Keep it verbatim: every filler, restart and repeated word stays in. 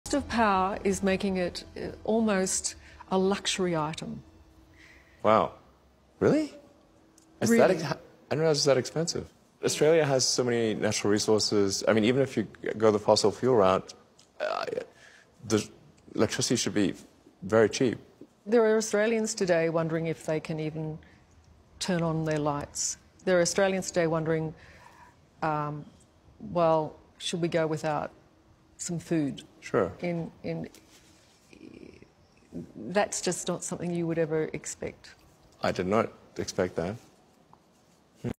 of power is making it uh, almost a luxury item. Wow. Really? Is Really? that ex- I didn't realize it's that expensive. Australia has so many natural resources. I mean, even if you go the fossil fuel route, uh, the electricity should be very cheap. There are Australians today wondering if they can even turn on their lights. There are Australians today wondering, um, well, should we go without some food? Sure. In, in, that's just not something you would ever expect. I did not expect that.